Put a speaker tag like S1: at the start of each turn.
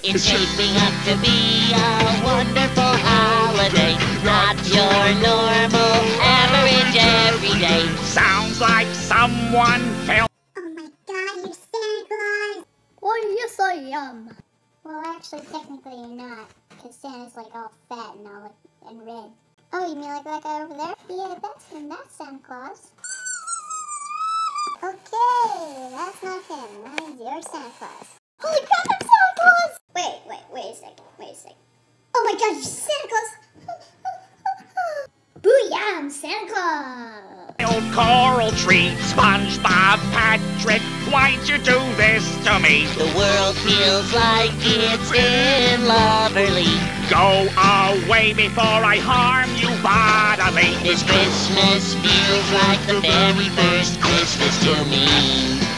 S1: It's shaping up to be a wonderful holiday. Not your normal, average, everyday.
S2: Sounds like someone fell.
S3: Oh my god, you're Santa Claus!
S4: Well, yes I am.
S3: Well, actually, technically you're not, because Santa's like all fat and all and red. Oh, you mean like that guy over there? Yeah, that's him. That's Santa Claus. Okay, that's not him. That is your Santa Claus. Holy crap, I'm Santa Claus! Wait a second. Oh my god, you're Santa Claus!
S4: Booyah, I'm Santa Claus!
S2: Old coral tree, SpongeBob, Patrick, why'd you do this to me?
S1: The world feels like it's in Loverly.
S2: Go away before I harm you bodily.
S1: This Christmas feels like the very first Christmas to me.